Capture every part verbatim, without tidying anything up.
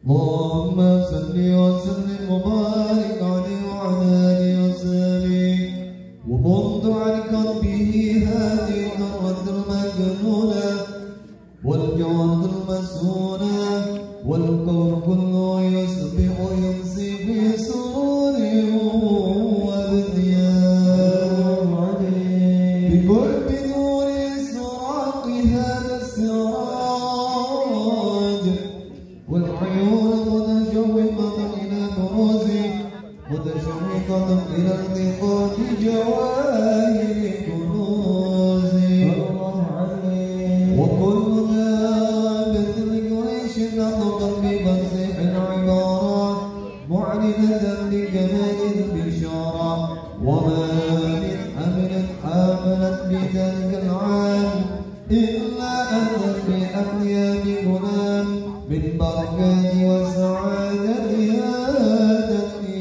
اللهم صل وسلم وبارك عليه وعلى آله وصحبه وبعد عن قلبه هذه الذرة المجنونة والجوارد المسنونة والكون كله يسبح ويمسي في سروره وابتياء بقرب نور سراق هذا السراج والعيون متشوقة إلى بروزه متشوقة إلى التقاط جواهر كنوزه وكلنا مثل قريش نطقا بفصيح العبارات معلنة لجمال البشارة وما من حمل حاملت بذلك العام إلا أتت بأطياب غلام من بركات وسعادة هذا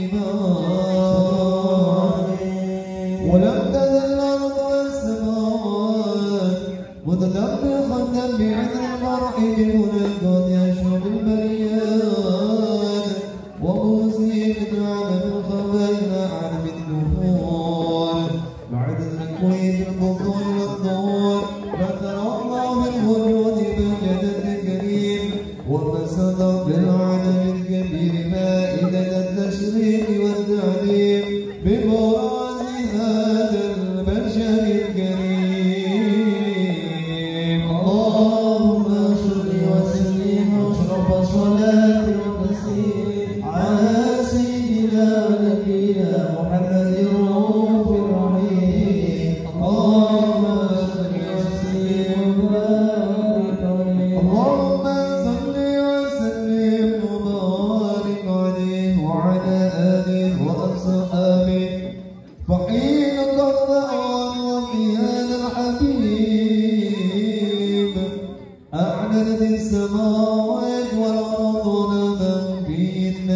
الإيمان ولم تزل الأرض والسماوات متدفقة بعذر الفرح بمناقات يشرب البريات وموسيقى عالم الخفاء إلى عالم النفور بعد الركوع في البطون والظهور فترى الله بالوجود بهجة الكريم وبسط بالعالم الكبير مائدة التشريق والتعليم ببراز هذا البشر الكريم. اللهم صل وسلم واشرف صلاة وتسليم على سيدنا ونبينا محمد الرؤوف الرحيم. اللهم صل وسلم وبارك عليه. اللهم صل وسلم وبارك عليه وعلى آله وأصحابه فحين قضى وقيان الحبيب أعلنت السماوات والأرض من فيهن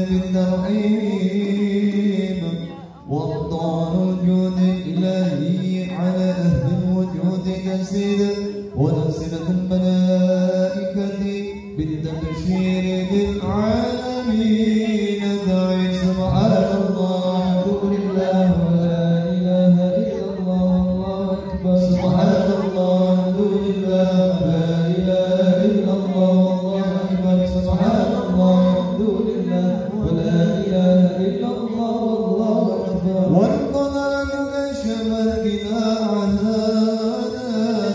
بالترحيب وأبطال الجود الإلهي على أهل الوجود تسيدا ونزلت الملائكة بالتبشير للعالمين دعي سبحان الله الحمد لله ولا إله إلا الله والله أكبر سبحان الله الحمد لله ولا إله إلا الله والله أكبر سبحان الله الحمد لله ولا إله إلا الله والله أكبر والقدر كشف الغناء هذا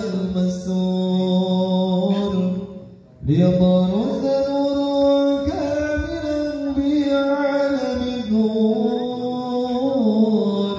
المستور ليبرز نور كاملا بعالم النور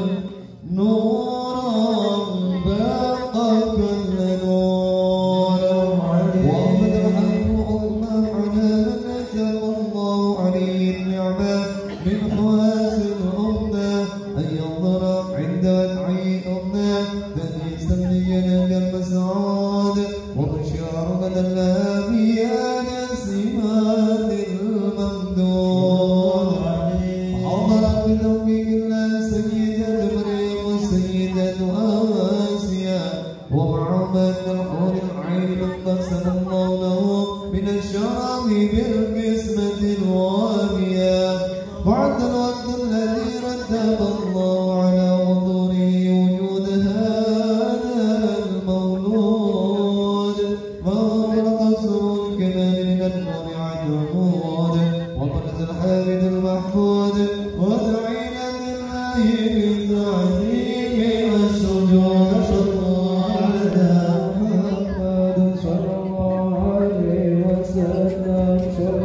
نورا باقى كل نور وقد رحمه الله على من أتم الله عليه النعمة من حواس الأمة أن ينظر عند وضعي أمة تأنيسا لجناب المسعود وبشارة لها بيان سمات الممدود حضرت بتوفيق الله سيدة مريم وسيدة آسيا ومعهم الحور العين لما سن الله له من الشرف بالقسمة الوافية بعد الوقت الذي رتب الله على حضوره وجود هذا المولود فهو القصر الكمال من النور عن وجود وقلت الحامد المحمود ودعينا لله بالتعظيم والسجود صلى الله على محمد صلى الله عليه وسلم.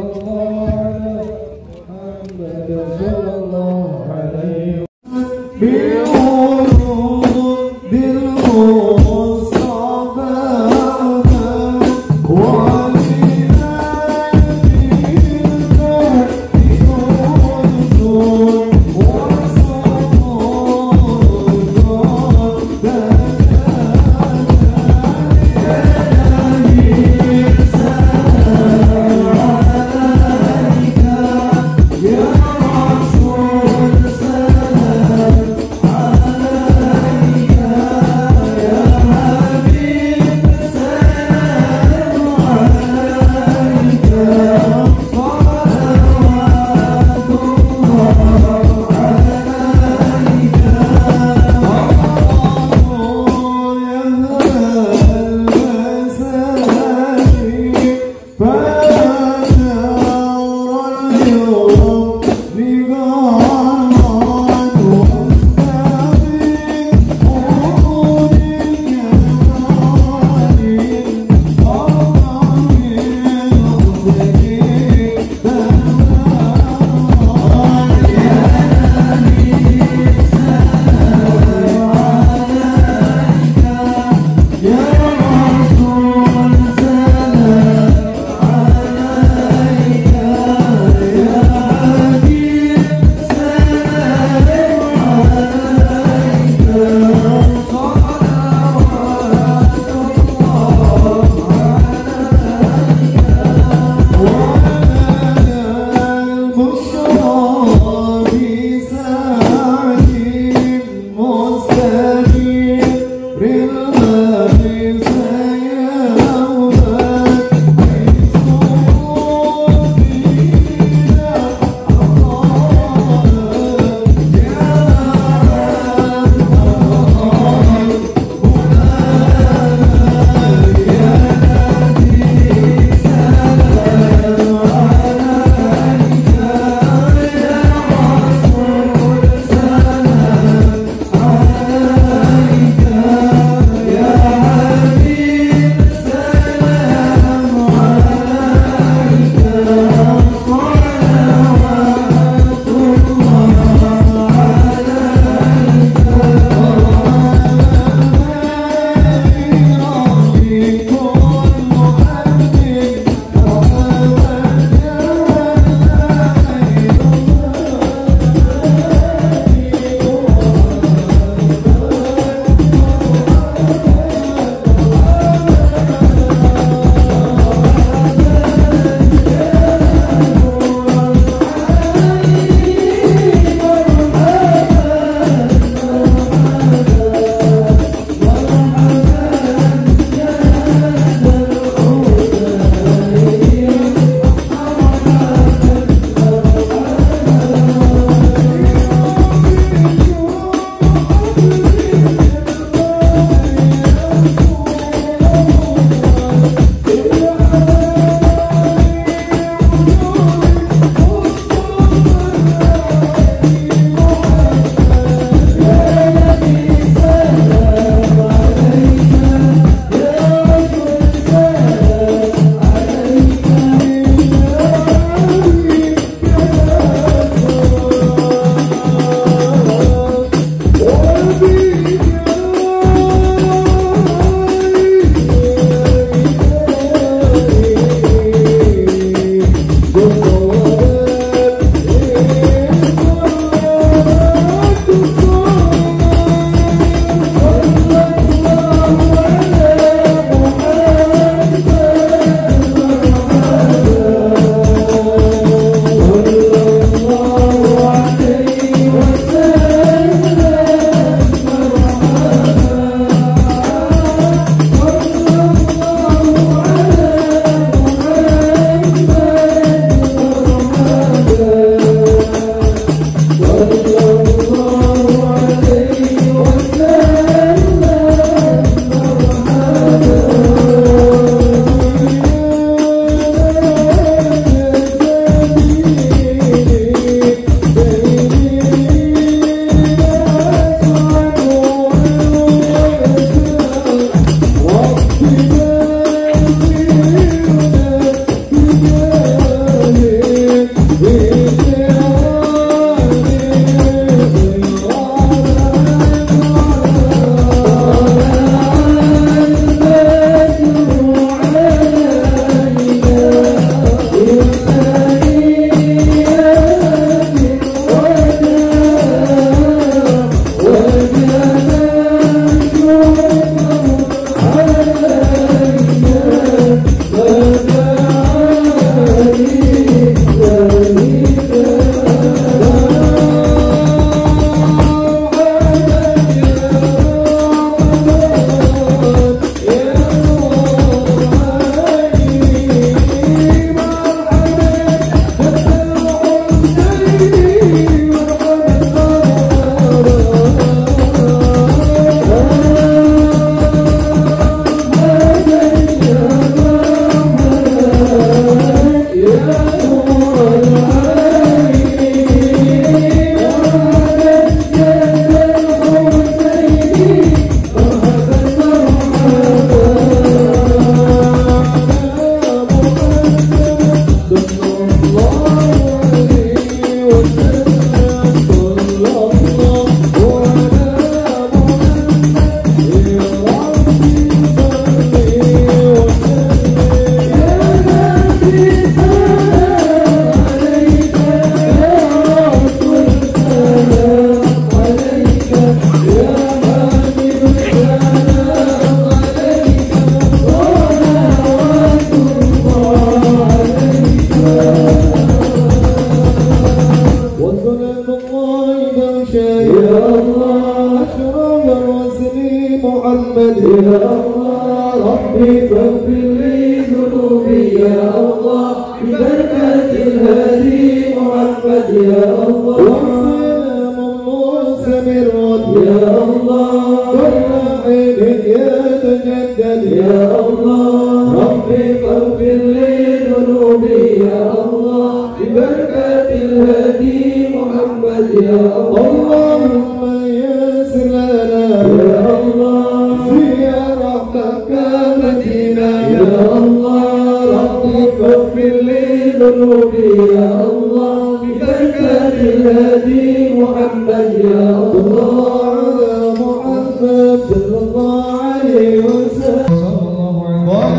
يا اللهم يسر لنا يا الله في رحمتك مدينة يا الله ربي فاغفر لي ذنوبي يا الله ببركة الهادي محمد يا الله على محمد صلى الله عليه وسلم قال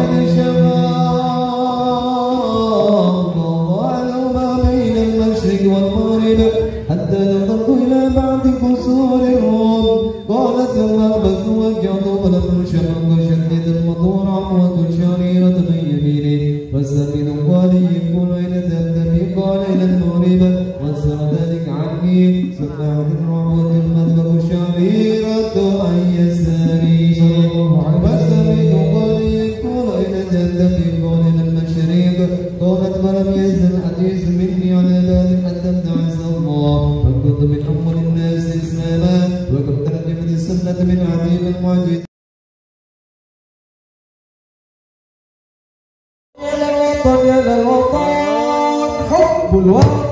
الشباب الله ما بين المشرق والمغرب حتى نظرت إلى بعض قصور الروم قالت ثم أقبلت وجهت فلم شمق شدد المطور عمود شريرة من يميني فاستمد قال يقول إلى تهتمي قال إلى المغرب وانصر ذلك عني ثم عن الرعود المذبح شريرة أن يساري فاستمد قال يقول إلى تهتمي قال إلى المشرق قالت فلم يزل الحديث مني على ذلك حتى ابتعث الله فكنت من أول الناس إسلاما وكم ترجمت السنة من عديد المعجز يا للوطن يا للوطن حب الوطن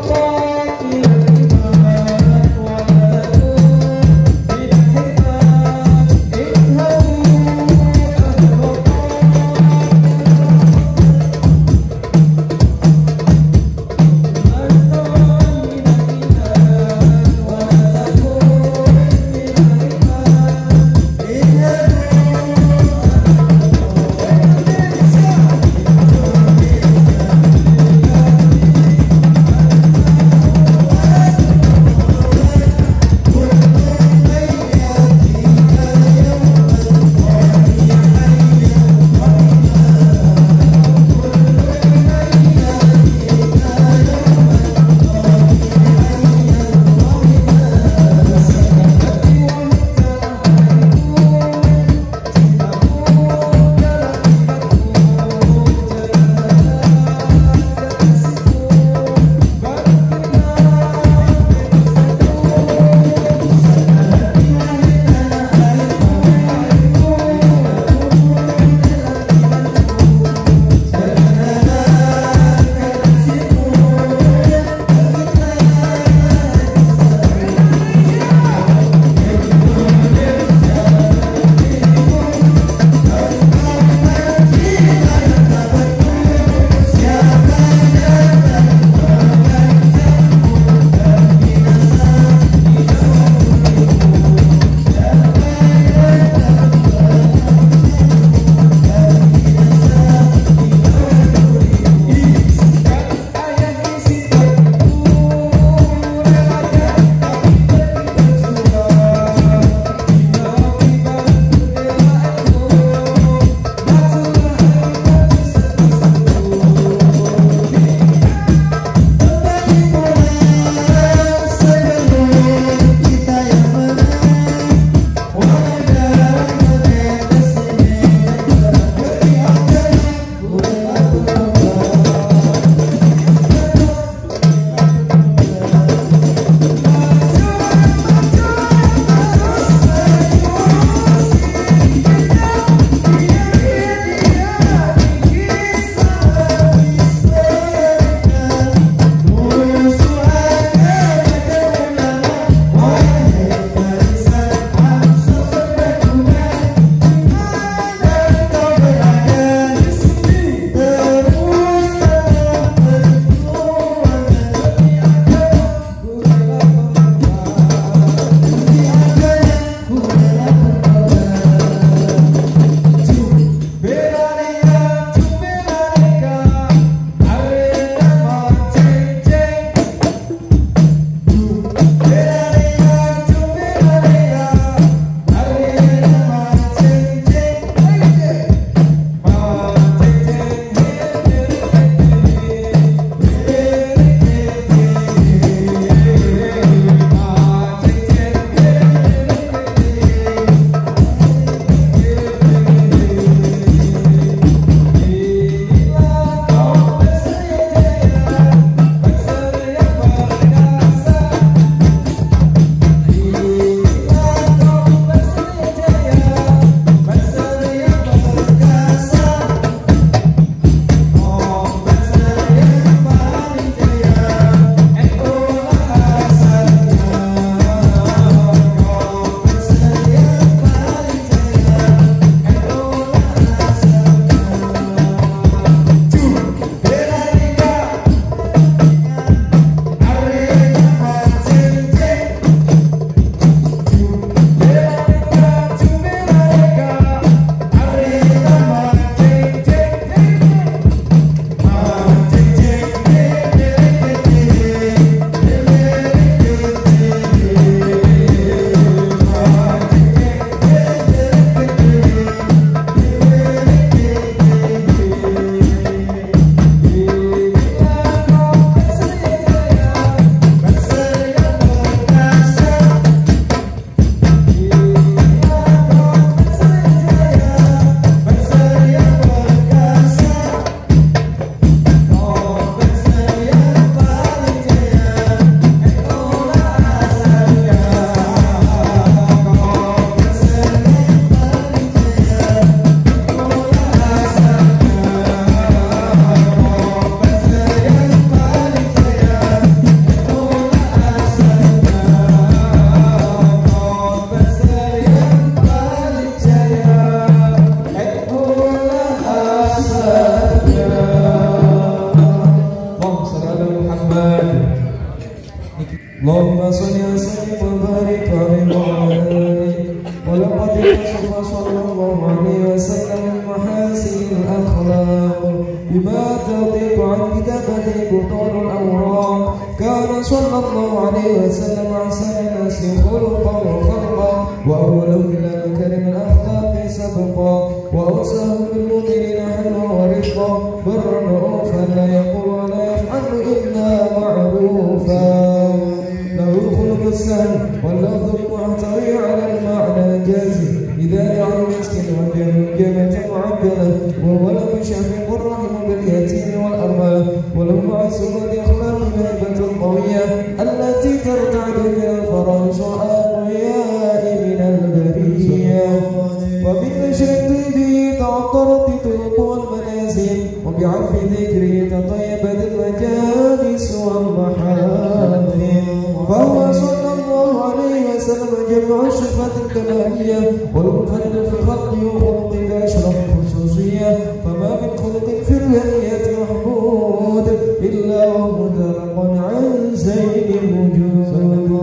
صل وسلم وبارك عليه وعلى آله. ولقد وصف صلى الله عليه وسلم محاسن الأخلاق بما تضيق عن كتابته بطون الأوراق. كان صلى الله عليه وسلم أحسن الناس خلقا وخلقا وأولهم إلى مكارم الأخلاق سبقا وأوصاهم بالمؤمنين حلوا ورفقا برا رؤوفا لا يقول ولا يفعل إلا معروفا. له الخلق السهل واللفظ المعتري على المعنى الجازم إذا جعل مسكين وجه الجامة معدلة وهو لم يشافق الرحم باليتيم والأرملة وله معصومة أخلاق الهيبة القوية التي ترتعد بها الفرائص الأقوياء من البرية. وبالنشر الطيب تعطرت الطرق والمنازل وبعرف ذكره تطيبت المجالس والمحافل. فهو صلى الله عليه وسلم جمع الصفات الكمالية والمنفرد في الخلق وخلق بأشرف الخصوصية. فما من خلق في البرية محمود إلا ومدرق عن زين الوجود.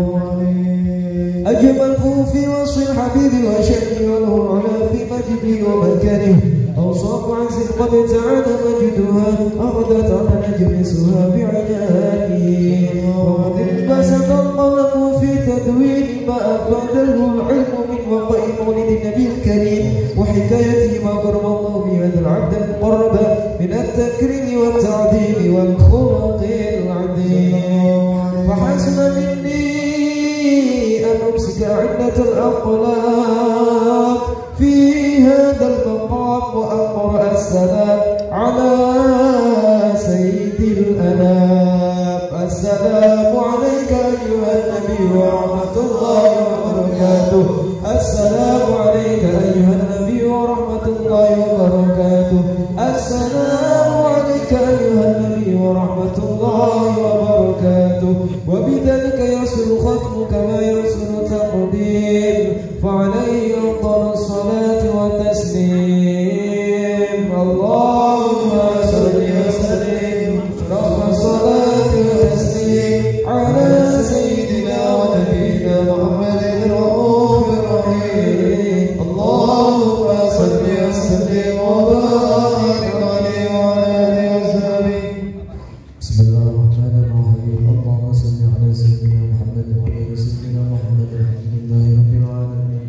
أجمله في وصف الحبيب وشأنه وله العلا في مجده ومكانه. أوصاف عز قد تعالى مجدها أغدت على نجلسها بعنانه. وقد انبسط القلم في تدوين ما أفاده العلم من وقع مولد النبي الكريم وحكايته ما قرب الله بهذا العبد المقرب من التكريم والتعظيم والخلق العظيم. فحسن مني أن أمسك عدة الأقلام في هذا المقام وأقرأ السلام على سيد الأنام. السلام عليك أيها النبي ورحمة الله وبركاته. السلام عليك أيها النبي ورحمة الله وبركاته. السلام عليك أيها النبي ورحمة الله وبركاته. وبذلك يصل ختم كما يصل تقديم فعليه أفضل الصلاة والتسليم. اللهم صل وسلم رب الصلاة والتسليم على سيدنا ونبينا محمد الرؤوف الرحيم. اللهم صل وسلم وبارك عليه وعلى آله وصحبه. بسم الله الرحمن الرحيم. اللهم صل على سيدنا محمد وعلى سيدنا محمد الحمد لله رب العالمين.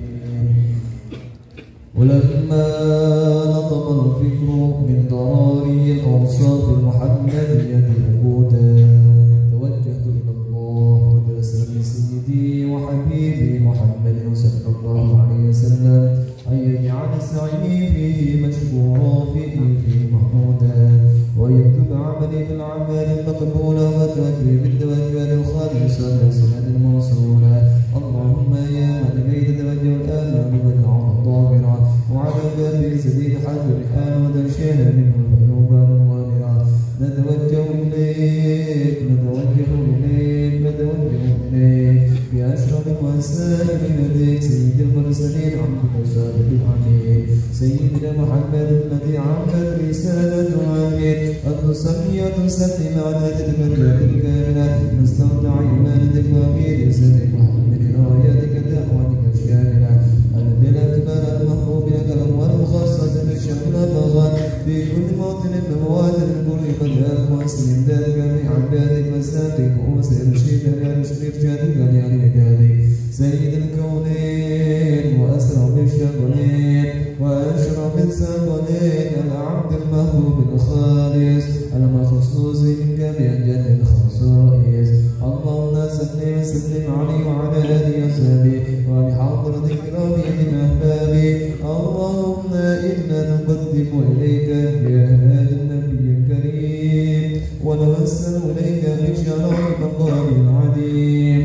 ولما نطق الفكر من ضراري الأوصاف المحمدية الهدى توجهت إلى الله وبأسر سيدي وحبيبي محمد صلى الله عليه وسلم أن يجعل سعي فيه مشكورا فيه فيه محمودا ويكتب عملي بالأعمال المقبولة وتوجهي بالتوجه الخالصة والسنة الموصولة. اللهم يا من إليك توجه الآن بدعا ظاهرا وعلى باب سديد حج الرحال ودرشنا منه الفيوضات الظاهرة. نتوجه إليك نتوجه إليك نتوجه إليك بأشرف وسائل لديك سيد المرسلين عبدك الصادق الأمين سيدنا محمد الذي عمت رسالة عامل أن تصلي وتسلم على تلك الكاملة مستودع إيمانك وأمير سيدنا محمد رايتك دعوتك الشاملة الذي الأكبر المحبوب لك الأموال الخاصة بالشمل الأفغان في كل موطن من مواطن الكل فجاءك وأسلم ذلك بعبادك وساقك ومسير الشيخ الرياض الشريف جادك يعني لجادك سيد الكونين وأسرع الشغلين وأشرف الثقلين العبد المحبوب الخالص المخصوص من جميع جد الخصائص. اللهم صل وسلم عليه وعلى آله وصحبه ولحضرة كرامه من أحبابه. اللهم إنا نقدم إليك بهذا النبي الكريم ونوسل إليك بشرف مقام العظيم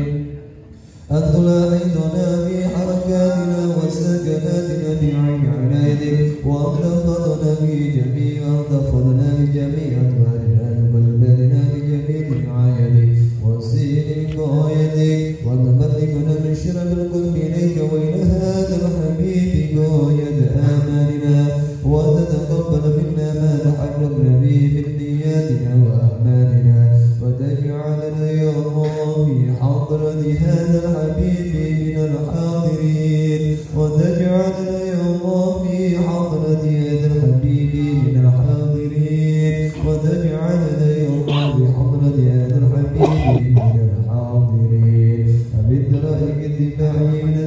أن تلاحظنا في حركاتنا وسكناتنا بعين عنايتك وأن تحفظنا في جميع وأن تحفظنا بجميع أدوارنا وبلدنا بجميع رعايتك وسير غايتك وأن تملكنا من شرف القلب إليك وإلى هذا الحبيب غاية آمالنا وأن تتقبل منا ما تحرمنا به من نياتنا وأعمالنا وتجعلنا يا الله في حضرة هذا الحبيب من الحاضرين وتجعلنا يا الله في حضرة هذا الحبيب من الحاضرين وتجعلنا يا الله في حضرة هذا الحبيب من الحاضرين وبالدرائق الدفاعي من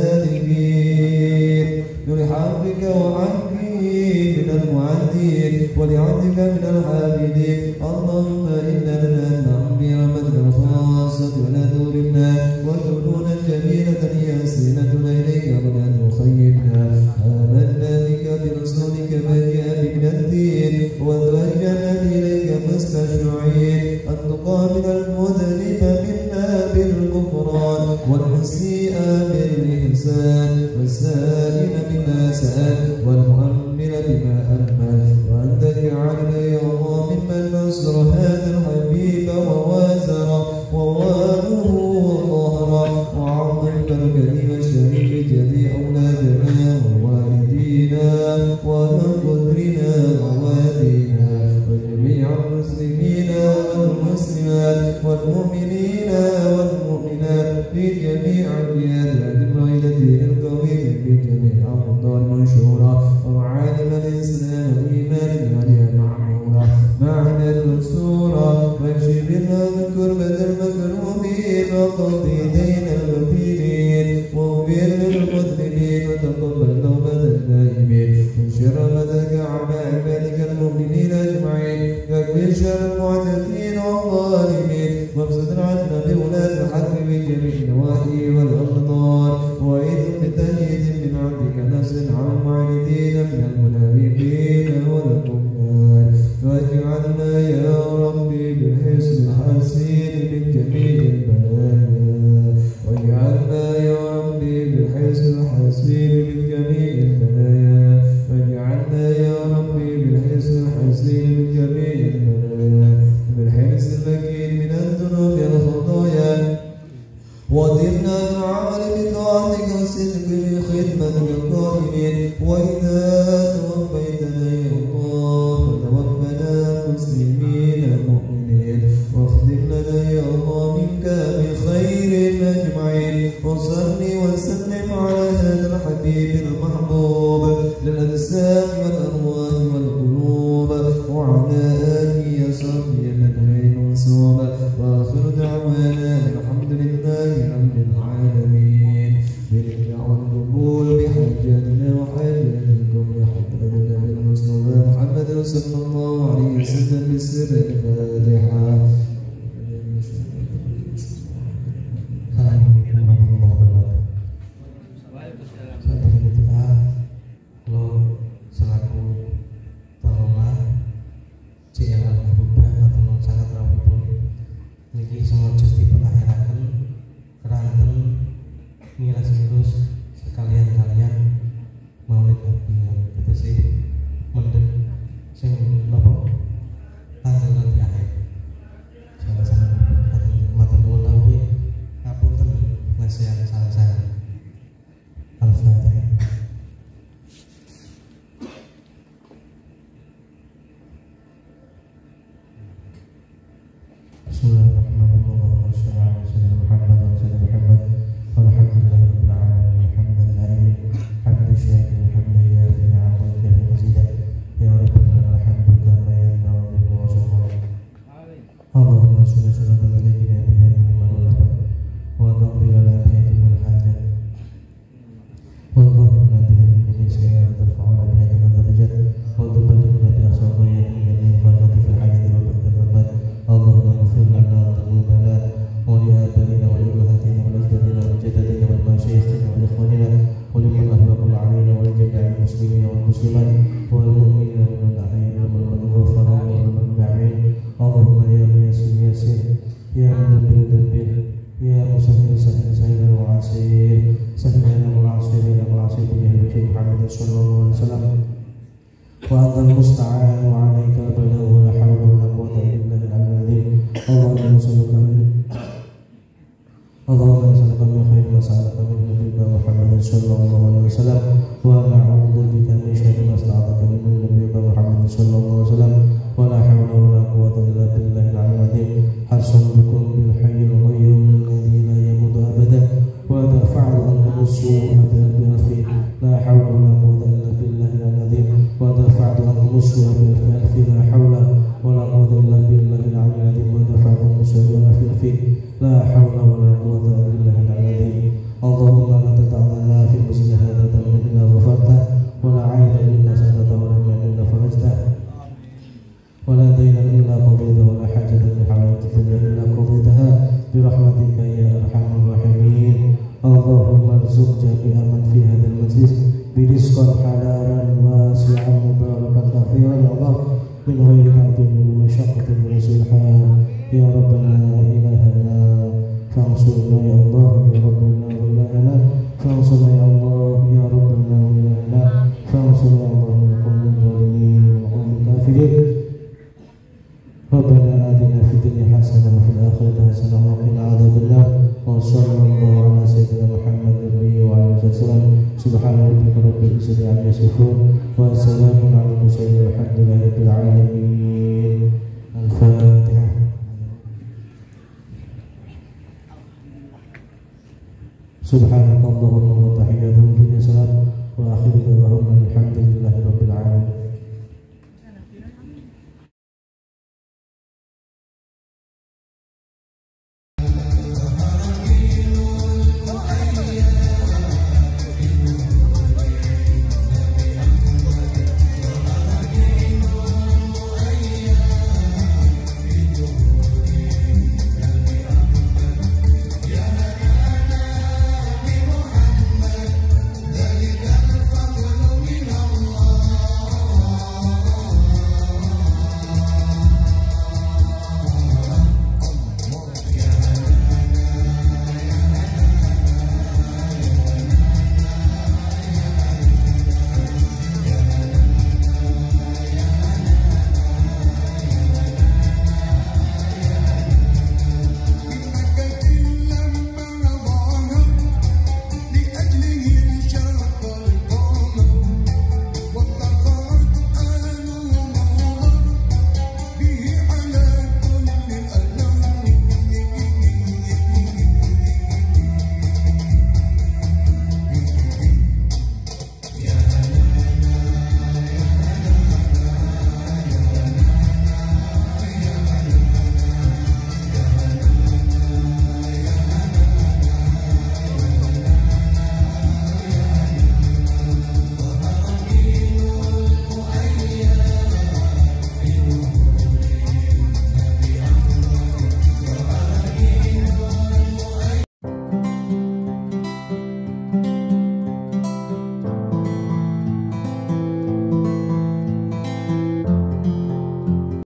السالكين لحافك وعنك من المعدين ولعبدك من الحامدين اللهم إنا لنا نعمي رحمتك الخاصة ولا تورمنا وجنونا جميلة ياسينة إليك ولا تخيبنا آمنا بك برسولك ما جاء من الدين وتوجهنا إليك مستشفعين أن تقابل المذنب منا بالغفران والمسيء بالإحسان والسائل بما سأل والمؤمن بما أمل وأن تجعلنا يا الله ممن نصر هذا الحبيب ووازر وواله وظهر وعظم بركته والشريف جميع أولادنا ووالدينا وقدرنا ووالدينا وجميع المسلمين والمسلمات والمؤمنين والمؤمنات في جميع البلاد الراية الدين القويم في جميع أوطان منشورة ومعالم الإسلام والإيمان عليها معمورة معنا المنصورة واكشف لنا من كربة المكروبين وقضي دين المدينين واغفر للمذنبين وتقبل توبة التائبين من شر ما تقع على عبادك المؤمنين أجمعين واكفر شر المعتدين والظالمين وابسط عنا بولاة الحق في جميع النواحي والأقطار وإذ بتأييد من عبدك نفس على المعاندين من المنافقين والكفار واجعلنا يا ربي بالحسن الحسين من جميع البلايا واجعلنا يا ربي بالحسن الحسين من جميع البلايا واجعلنا يا ربي بالحسن الحسين من جميع البلايا بالحرص المكين من الذنوب والخطايا وَدِرْنَا الْعَمَلِ بِطَاعَتِكَ وَالصِّدْقِ بِخِدْمَتِكَ الْقَائِمِينَ وَإِذَا تَوَفَّيْتَنَا يَا اللَّهُ فَتَوَفَّنَا مُسْلِمِينَ مُؤْمِنِينَ وَاخْتِمْ لَنَا يَا اللَّهُ مِنْكَ بِخَيْرٍ أَجْمَعِينَ وَصَلِّ وَسَلِّمْ عَلَى هَذَا الْحَبِيبِ الْمَحْبُوبِ لِلْأَجْسَامِ وَالْأَرْوَاحِ وَالْقُلُوبِ وَعَلَى آلِهِ وصحبه أجمعين منصوب وآخر دعوانا الحمد لله رب العالمين بالإجابة والقبول بحاجاتنا وحاجاتكم بحضرة النبي المصطفى محمد صلى الله عليه وسلم بسر الفاتحة. Sekalian-kalian maulid nabi kita sih mendek sing nopo tanggal nanti akhir sama-sama matur nuwun lawi ngapunten nasihat salah-salah Al-Fatihah. Bismillahirrahmanirrahim. Muhammad wa sallam Muhammad walhamdulillahi rabbil alamin hamdan lillahi hamdan syakirin hamdan yafi ni'amahu wa kafi mazidah ya rabbana alhamdu kama yanbaghi li wajhika Allahumma shalli ala sayyidina Muhammad wa taqdi lana bihi min hajat wa dhahirna bihi min sayyi'ati wa tarfa'una bihi min darajat wa tuballighuna bi aqsaqiyati min khairati fil hayati wa ba'da al-mamat Allahumma ighfir lana dhunubana wa li abaina wa li ummahatina wa li ajdadina wa jaddatina wa mashayikhina wa li ikhwanina wa liman ahbabna alaina wa li jami'il muslimina wal muslimat wal mu'minina wal mu'minat wal mughfara wal mu'min Allahumma ya yasin yasin ya mudabbir dabbir ya musahhil sahhil sahhil wa asir sahhil wa asir wa asir bi Muhammad sallallahu alaihi wasallam wa antal musta'an wa 'alaika al-balagh wa la hawla wa la quwwata illa billah Allahumma salli Allahumma salli ala khairin wa sallallahu alaihi wa Muhammad sallallahu alaihi wasallam wa na'udzu bika min syarri ma sta'adaka min nabiyyika Muhammad sallallahu alaihi wasallam wa la hawla wa la quwwata illa billahi al-'aliyyil 'azim hasan bikum bil hayyil qayyum alladhi la yamutu فيه لا حول ولا قوة إلا بالله العظيم اللهم لا تدع لنا في المسجد هذا ذنبا إلا غفرته ولا عيبا إلا سترته ولا مانعا إلا فرجته ولا دينا إلا قضيته ولا حاجة من حوائج الدنيا إلا قضيتها برحمتك يا أرحم الراحمين اللهم ارزق جميع من في هذا المجلس برزقا حلالا واسعا مباركا كثيرا يا الله من غير تعب ومشقة ورسول الحال يا ربنا إلهنا فانصرنا يا الله يا ربنا إلهنا فانصرنا يا الله يا ربنا إلهنا فانصرنا يا الله من القوم الظالمين وقوم الكافرين ربنا آتنا في الدنيا حسنة وفي الآخرة حسنة وقنا عذاب النار وصلى الله على سيدنا محمد وعلى آله وسلم سبحان ربك رب العزة عما يصفون وسلام على المرسلين والحمد لله رب العالمين. الفاتحة. سبحانك اللهم وتحياتهم في السلام وآخر دعواهم الحمد لله رب